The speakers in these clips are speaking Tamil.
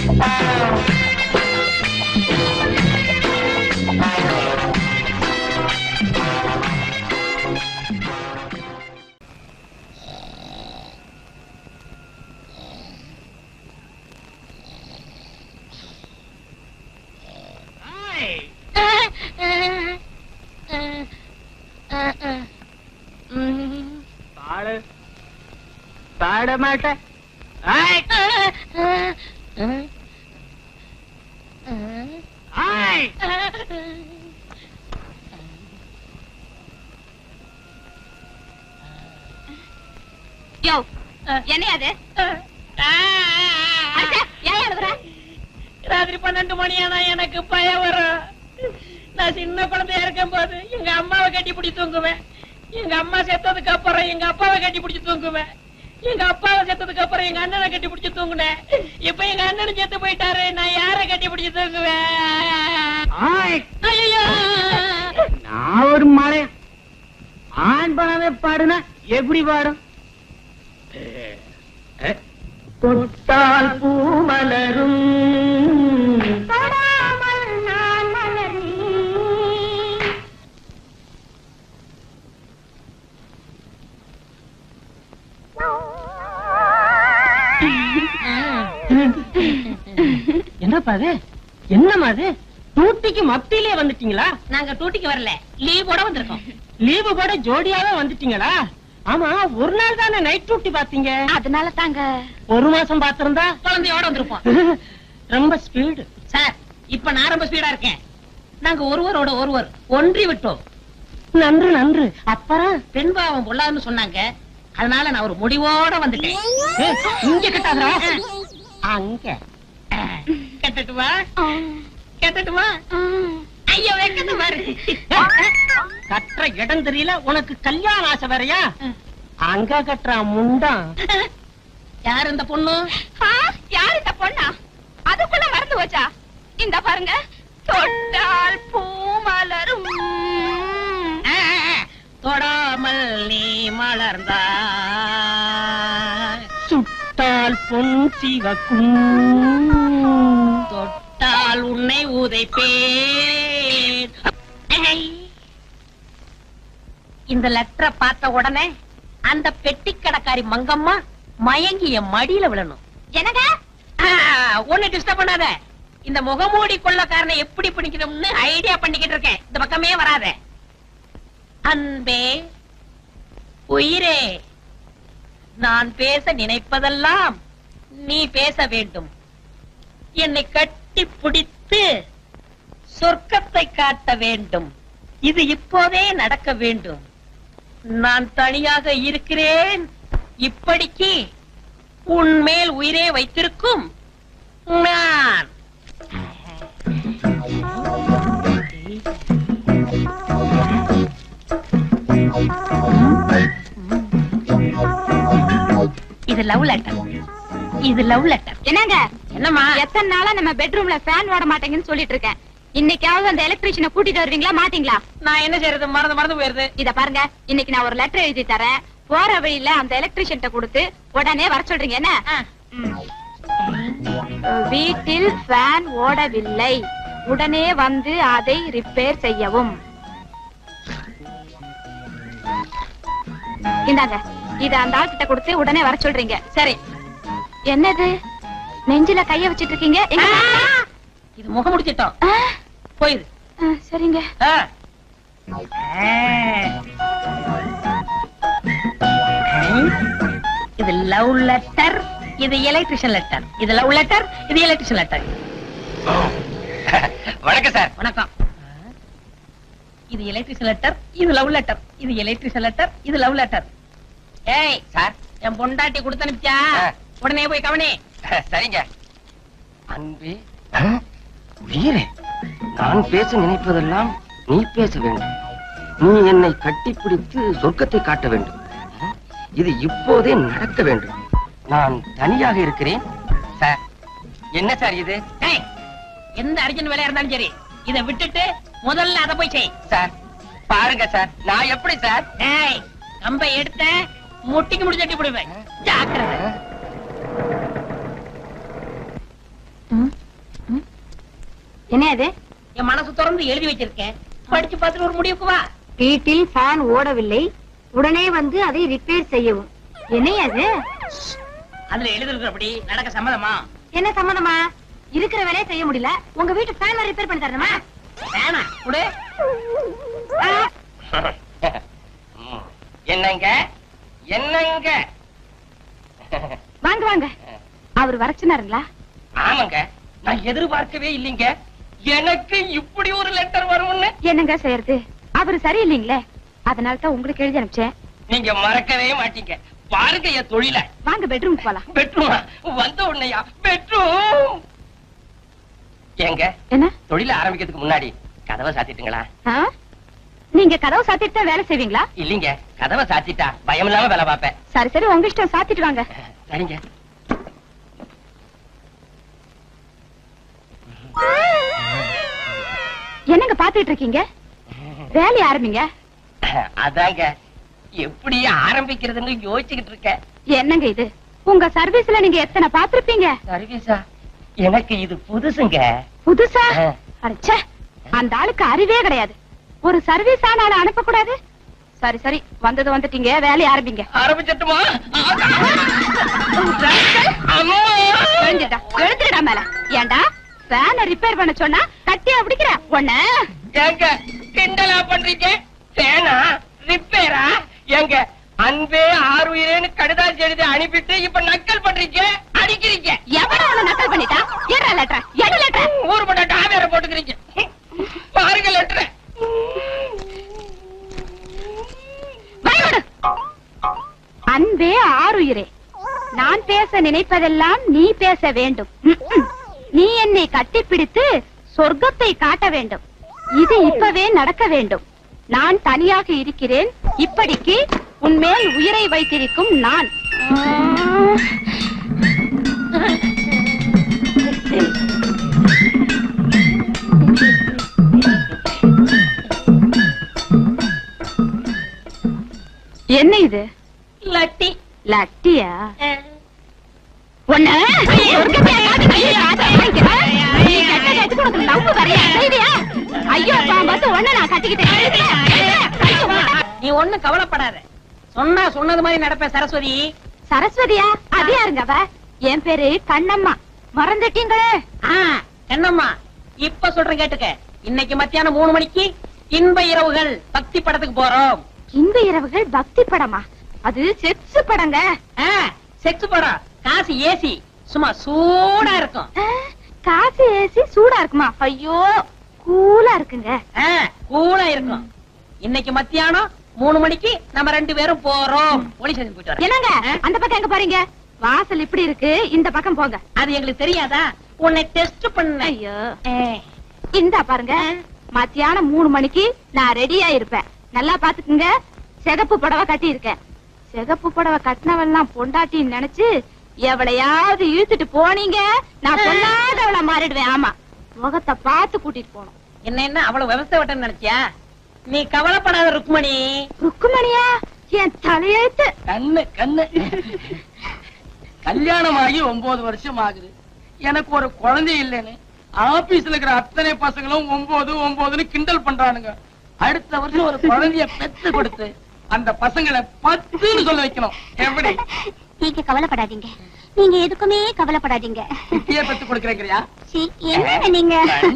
பாட மாட்டேன். என்ன ராத்திரி 12 மணியானா எனக்கு பயம் வரும். நான் சின்ன குழந்தையா இருக்கும் போது எங்க அம்மாவை கட்டி பிடிச்சி தூங்குவேன். எங்க அம்மா செத்ததுக்கு அப்புறம் எங்க அப்பாவை கட்டி பிடிச்சி தூங்குவேன். எங்க அப்பாவை செத்ததுக்கு அப்புறம் எங்க அண்ணனை கட்டி பிடிச்சி தூங்குனேன். இப்ப எங்க அண்ணனும் செத்து போயிட்டாரு. நான் யாரை கட்டி பிடிச்சி தூங்குவேன்? நான் ஒரு மலை ஆண் பணமே பாடுனா எப்படி பாடும்? தொட்டால் பூ மலரும் என்னப்பா அது? என்னமா அது? டூட்டிக்கு மத்தியிலே வந்துட்டீங்களா? நாங்க டூட்டிக்கு வரல, லீவ் போட வந்திருக்கோம். லீவு போட ஜோடியாவே வந்துட்டீங்களா? ஆமா, ஒரு நாள் தானே நைட் டியூட்டி பாத்தீங்க. அதனால தாங்க ஒரு மாசம் பாத்திருந்தா குழந்தையோட வந்திருப்போம். ரொம்ப ஸ்பீடு சார். இப்ப நான் ரொம்ப ஸ்பீடா இருக்கேன். நாங்க ஒருவரோட ஒருவர் ஒன்றி விட்டோம். நன்று நன்று. அப்புறம் பெண் பாவம் பொல்லாதுன்னு சொன்னாங்க. அதனால நான் ஒரு முடிவோட வந்துட்டேன். இங்க கட்டாதரா? அங்க கட்டட்டுமா? கட்டட்டுமா? ஐயோ வெக்கத்து பாரு. கட்டுற இடம் தெரியல உனக்கு. கல்யாண ஆசை வேறையா? அங்க கட்டுற முண்டம். யார் இந்த பொண்ணு? யார் இந்த பொண்ணா? அதுக்குள்ள மறந்து போச்சா? இந்த பாருங்க, தொட்டால் பூ மலரும். தொடாமல் நீ மலர்ந்தா சுட்டால் பொன் சிவக்கும். தொட்டால் உன்னை உதைப்பேன். இந்த லெட்டரை பார்த்த உடனே அந்த பெட்டி கடைக்காரி மங்கம்மா மயங்கி என் மடியில விழணும். என்னங்க? ஒண்ணு டிஸ்டர்ப் பண்ணாத. இந்த முகமூடி கொள்ளக்காரனை எப்படி பிடிக்கணும்னு ஐடியா பண்ணிக்கிட்டு இருக்கேன். இந்த பக்கமே வராத. அன்பே, உயிரே, நான் பேச நினைப்பதெல்லாம் நீ பேச வேண்டும். என்னை கட்டி பிடித்து சொர்க்கத்தை காட்ட வேண்டும். இது இப்போதே நடக்க வேண்டும். நான் தனியாக இருக்கிறேன். இப்படிக்கு உன் மேல் உயிரே வைத்திருக்கும் நான். இது லவ் லெட்டர். இது லவ் லெட்டர். என்னங்க? என்னம்மா? எத்தனை நாளா நம்ம பெட்ரூம்ல ஃபேன் ஓட மாட்டேங்குன்னு சொல்லிட்டு இருக்கேன். இன்னைக்காவது அந்த எலக்ட்ரீஷியனை கூட்டிட்டு வருவீங்களா மாட்டீங்களா? நான் என்ன செய்யறது? மறந்து போயிருது. இத பாருங்க, இன்னைக்கு நான் ஒரு லெட்டர் எழுதி தரேன். போற வழியில அந்த எலக்ட்ரீஷியன் கொடுத்து உடனே வர சொல்றீங்க. என்ன? வீட்டில் ஃபேன் ஓடவில்லை, உடனே வந்து அதை ரிப்பேர் செய்யவும். இந்தாங்க, இத அந்த ஆள்கிட்ட கொடுத்து உடனே வர சொல்றீங்க. சரி. என்னது நெஞ்சில கைய வச்சிட்டு இருக்கீங்க? இது முகம் முடிச்சிட்டோம். போயிரு. சரிங்க. இது லவ் லெட்டர், இது எலக்ட்ரிஷியன் லெட்டர். இது லவ் லெட்டர், இது எலக்ட்ரிஷியன் லெட்டர். வணக்கம் சார். வணக்கம். இது எலக்ட்ரிஷியன் லெட்டர், இது லவ் லெட்டர். இது எலக்ட்ரிஷியன் லெட்டர், இது லவ் லெட்டர். ஏய் சார், என் பொண்டாட்டி கொடுத்து அனுப்பிச்சா உடனே போய் கவனி. சரிங்க. அன்பே, உயிரே, நான் பேச நினைப்பதெல்லாம் நீ பேச வேண்டும். நீ என்னை கட்டிப்பிடித்து சொர்க்கத்தை காட்ட வேண்டும். இது இப்போதே நடக்க வேண்டும். நான் தனியாக இருக்கிறேன். சார், என்ன சார் இது? எந்த அர்ஜென்ட் வேலையா இருந்தாலும் சரி, இதை விட்டுட்டு முதல்ல அதை போய் செய். சார் பாருங்க சார், நான் எப்படி சார்? கம்பை எடுத்த முட்டிக்கு முடிச்சு போடுவேன். ஜாக்கிரதை. இது? என் மனசு திறந்து எழுதி வச்சிருக்கேன், படிச்சு பார்த்துட்டு ஒரு முடிவுக்கு வா. வீட்டில் ஃபேன் ஓடவில்லை, உடனே வந்து அதை ரிப்பேர் செய்யவும். என்னையா அது? அதுல எழுதிருக்கிறபடி நடக்க சம்மதமா? என்ன சம்மதமா? இருக்கிற வேலையை செய்ய முடியல, உங்க வீட்டு ஃபேன் ரிப்பேர் பண்ணி தரணுமா? வேணா குடு. என்னங்க என்னங்க? வாங்க வாங்க. அவர் வரச்சுனாருங்களா? ஆமாங்க, நான் எதிர்பார்க்கவே இல்லைங்க எனக்கு இப்படி ஒரு லெட்டர் வரும்னு. என்னங்க செய்யறது, அவரு சரியில்லைங்களே, அதனால தான் உங்களுக்கு எழுதி அனுப்பிச்சேன். நீங்க மறக்கவே மாட்டீங்க. பாருங்க என் தொழில. வாங்க பெட்ரூம் போலாம். பெட்ரூமா? வந்த உடனேயா பெட்ரூம்? ஏங்க என்ன தொழில ஆரம்பிக்கிறதுக்கு முன்னாடி கதவை சாத்திட்டுங்களா? நீங்க கதவை சாத்திட்டு தான் வேலை செய்வீங்களா? இல்லீங்க, கதவை சாத்திட்டா பயம் இல்லாம வேலை பார்ப்பேன். சரி சரி, உங்க இஷ்டம், சாத்திட்டு வாங்க. சரிங்க. என்னங்க பாத்துட்டு இருக்கீங்க? வேலையை ஆரம்பிங்க. அதாங்க எப்படி ஆரம்பிக்கிறதுன்னு யோசிச்சுக்கிட்டு இருக்கேன். என்னங்க இது, உங்க சர்வீஸ்ல நீங்க எத்தனை பாத்திருப்பீங்க? சர்வீஸா? எனக்கு இது புதுசுங்க. புதுசா? அடச்சே, அந்த ஆளுக்கு அறிவே கிடையாது. ஒரு சர்வீஸ் ஆனால அனுப்ப கூடாது. சரி சரி, வந்தது வந்துட்டீங்க, வேலையை ஆரம்பிங்க. ஆரம்பிச்சட்டுமா? எழுத்துடா மேல. ஏண்டா ஃபேனை ரிப்பேர் பண்ண சொன்னா கட்டியா பிடிக்கிற ஒண்ணு? ஏங்க கிண்டலா பண்றீங்க? ஃபேனா ரிப்பேரா? ஏங்க அன்பே ஆறுயிரேன்னு கடிதாசி எழுதி அனுப்பிட்டு இப்ப நக்கல் பண்றீங்க, அடிக்கிறீங்க. எவன ஒண்ணு நக்கல் பண்ணிட்டா? ஏறா லெட்டர், எடு லெட்டர். ஊர் பட்ட டாவேர போட்டுக்கிறீங்க. பாருங்க லெட்டர். அன்பே ஆறுயிரே, நான் பேச நினைப்பதெல்லாம் நீ பேச வேண்டும். நீ என்னை கட்டிப்பிடித்து சொர்க்கத்தை காட்ட வேண்டும். இது இப்பவே நடக்க வேண்டும். நான் தனியாக இருக்கிறேன், இப்படிக்கு உன்மேல் உயிரை வைத்திருக்கும் நான். என்ன இது? லட்டி. லட்டியா? ஒண்ணு ஐயோ பாம்பு ஒண்ணு நான் கட்டிக்கிட்டேன். நீ ஒண்ணு கவலைப்படாத, சொன்னா சொன்னது மாதிரி நடப்பேன். சரஸ்வதி. சரஸ்வதியா? அது யாருங்க அவ? என் பேரு கண்ணம்மா, மறந்துட்டீங்களே? கண்ணம்மா, இப்ப சொல்றேன் கேட்டுக்க. இன்னைக்கு மத்தியானம் 3 மணிக்கு இன்ப இரவுகள் பக்தி படத்துக்கு போறோம். இன்ப இரவுகள் பக்தி படமா? அது செக்ஸ் படங்க. செக்ஸ் படம், காசு ஏசி, சும்மா சூடா இருக்கும். காசு ஏசி சூடா இருக்குமா? ஐயோ கூலா இருக்குங்க. கூலா இருக்கும். இன்னைக்கு மத்தியானம் 3 மணிக்கு நம்ம 2 பேரும் போறோம். போலீஸ் ஸ்டேஷன் போயிட்டு வரோம். என்னங்க அந்த பக்கம் எங்க பாருங்க, வாசல் இப்படி இருக்கு, இந்த பக்கம் போங்க. அது எங்களுக்கு தெரியாதா? உன்னை டெஸ்ட் பண்ண. ஐயோ இந்த பாருங்க, மத்தியானம் 3 மணிக்கு நான் ரெடியா இருப்பேன். நல்லா பாத்துக்குங்க. சிகப்பு புடவை கட்டி இருக்கேன். சிகப்பு புடவை கட்டினவெல்லாம் பொண்டாட்டின்னு நினைச்சு எவளையாவது இழுத்துட்டு போனீங்க, நான் பொல்லாதவளை மாறிடுவேன். ஆமா, முகத்தை பார்த்து கூட்டிட்டு போனோம். என்ன அவ்வளவு விவசாய வட்டம் நினைச்சியா? நீ கவலைப்படாத ருக்மணி. ருக்குமணியா? என் தலையெழுத்து. கண்ணு கண்ணு. கல்யாணம் ஆகி 9 வருஷம் ஆகுது. எனக்கு ஒரு குழந்தை இல்லைன்னு ஆபீஸ்ல இருக்கிற அத்தனை பசங்களும் 9 9ன்னு கிண்டல் பண்றானுங்க. அடுத்த வருஷம் ஒரு குழந்தைய பெத்து கொடுத்து அந்த பசங்களை 10ன்னு சொல்ல வைக்கணும். எப்படி? நீங்க கவலைப்படாதீங்க, நீங்க எதுக்குமே கவலைப்படாதீங்க. இப்பயே பெத்து கொடுக்கறியா? என்ன நீங்க?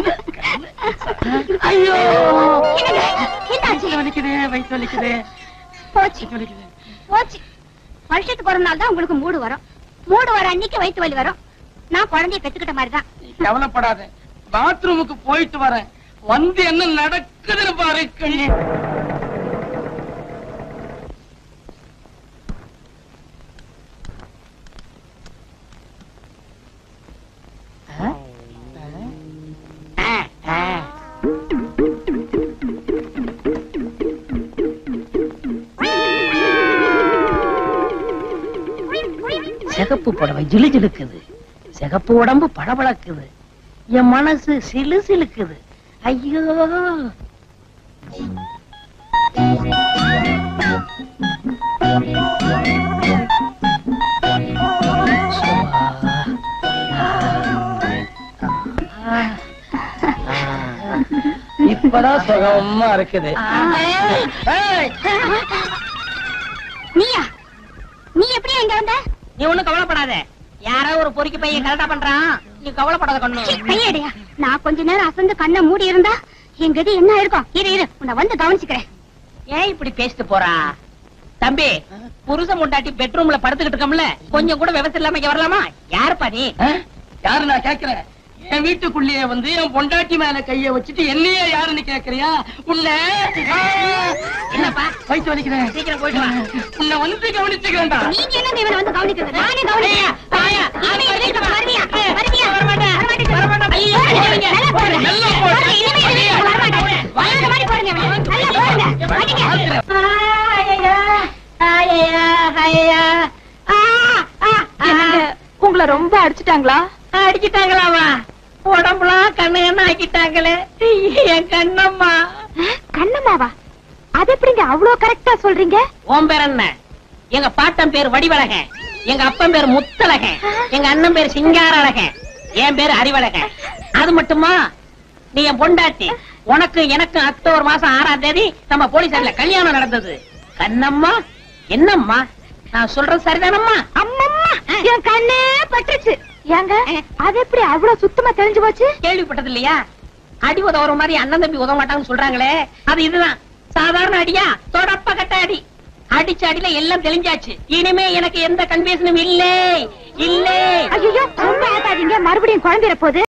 ஐயோ என்னாச்சு? வலிக்குது, வயிற்று வலிக்குது. போச்சு போச்சு. வருஷத்துக்கு ஒரு நாள் தான் உங்களுக்கு மூடு வரும். மூடு வர அன்னைக்கு வயிற்று வலி வரும். நான் குழந்தைய பெத்துக்கிட்ட மாதிரிதான். கவலைப்படாத, பாத்ரூமுக்கு போயிட்டு வரேன், வந்து என்ன நடக்குதுன்னு பாரு. சிகப்பு புடவை ஜிலுஜிலுக்குது, சிகப்பு உடம்பு பளபளக்குது, என் மனசு சிலு சிலுக்குது. ஐயோ இப்பதான் சுகமா இருக்குது. நீயா? நீ எப்படி எங்க வந்த? நீ ஒண்ணும் கவலைப்படாத. யாரோ ஒரு பொறுக்கி பையன் கரெக்டா பண்றான். நீ கவலைப்படாத கண்ணு. கையடியா. நான் கொஞ்ச நேரம் அசந்து கண்ணை மூடி இருந்தா என் கதி என்ன இருக்கும்? இரு உன்னை வந்து கவனிச்சுக்கிறேன். ஏன் இப்படி பேசிட்டு போறா? தம்பி, புருஷன் முண்டாட்டி பெட்ரூம்ல படுத்துக்கிட்டு இருக்கோம்ல, கொஞ்சம் கூட விவசாயம் இல்லாம இங்க வரலாமா? யாருப்பா நீ? யாரு நான் கேக்குறேன்? என் வீட்டுக்குள்ளேயே வந்து என் பொண்டாட்டி மேல கைய வச்சுட்டு என்னையே யாருன்னு கேக்குறியா? உன்னை என்னப்பா வயிற்று வலிக்கிறேன். சீக்கிரம் போயிட்டு வா. உன்னை வந்து கவனிச்சுக்கிறேன்டா. நீங்க என்ன இவனை வந்து கவனிக்கிறது? நானே கவனிக்கிறேன். தாயா, இனிமே இந்த வீட்டுக்கு வருவியா? வருவியா? வரமாட்டேன். வரமாட்டேன். ஐயோ, நல்லா போடுங்க. நல்லா போடுங்க. இனிமே இந்த வீட்டுக்கு வரமாட்டேன். வராத மாதிரி போடுங்க இவனை. நல்லா போடுங்க. அடிங்க. உங்களை ரொம்ப அடிச்சுட்டாங்களா? அடிச்சுட்டாங்களாமா? உடம்புலாம் கண்ணு கண்ணு ஆக்கிட்டாங்களே என் கண்ணம்மா. கண்ணம்மாவா? அது எப்படிங்க அவ்வளவு கரெக்டா சொல்றீங்க? உன் பேர் என்ன? எங்க பாட்டன் பேர் வடிவழகன், எங்க அப்பன் பேர் முத்தழகன், எங்க அண்ணன் பேர் சிங்காரழகன், என் பேர் அறிவழகன். அது மட்டுமா, நீ என் பொண்டாட்டி. உனக்கு எனக்கு அக்டோபர் மாசம் 6ஆம் தேதி நம்ம போலீஸ்ல கல்யாணம் நடந்தது. கண்ணம்மா, என்னம்மா நான் சொல்றது சரிதானம்மா? அம்மம்மா, என் கண்ணே பட்டுச்சு. ஏங்க அது எப்படி அவ்வளவு சுத்தமா தெரிஞ்சு போச்சு? கேள்விப்பட்டது இல்லையா? அடி உதவுற மாதிரி அண்ணன் தம்பி உதவ மாட்டாங்கன்னு சொல்றாங்களே, அது இதுதான். சாதாரண அடியா? தொடப்ப கட்ட அடி. அடிச்ச அடியில எல்லாம் தெளிஞ்சாச்சு. இனிமே எனக்கு எந்த கன்ஃபியூஷனும் இல்லை. ஐயோ, ரொம்ப ஆகாதீங்க, மறுபடியும் குழம்பிற போது.